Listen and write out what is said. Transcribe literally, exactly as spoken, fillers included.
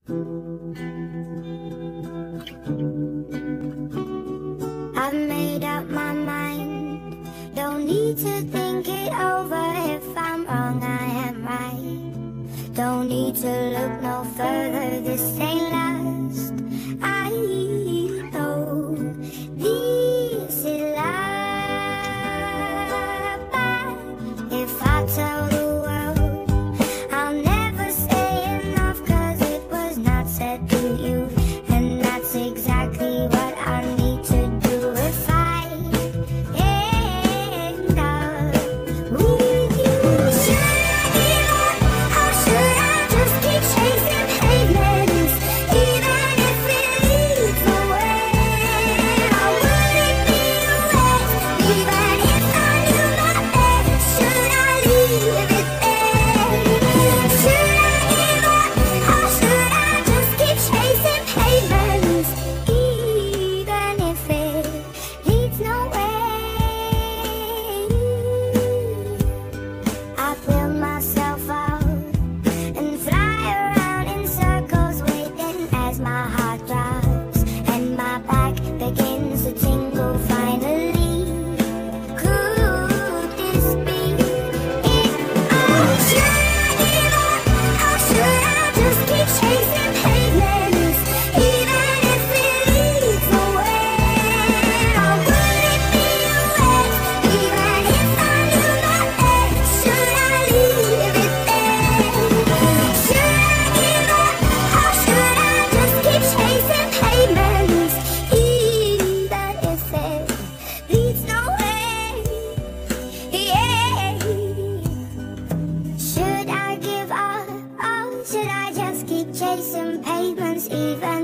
I've made up my mind, don't need to think it over. If I'm wrong, I am right. Don't need to look no further, this ain't last. I know this is love, but if I tell the world, I'll never say enough, cause it was not said to you, and that's exactly what I need to do if I end up with you. Should I give up, or should I just keep chasing pavements, even if it leads nowhere? Or would it be a waste, even if I knew my best? Should I leave it there? Should I give up, or should I just keep chasing pavements, even if it leads nowhere? I build myself out and fly around in circles, waiting as my heart drops and my back begins to tingle finally. Could this be it? Oh, should I give up, or should I just keep chasing pavements, even if it leads nowhere? Or would it be a waste, even if I knew my best? Should I leave it there? Should I give up, or should I just keep chasing pavements, even if it leads nowhere? Yeah. Should I give up, or should I just keep chasing pavements, even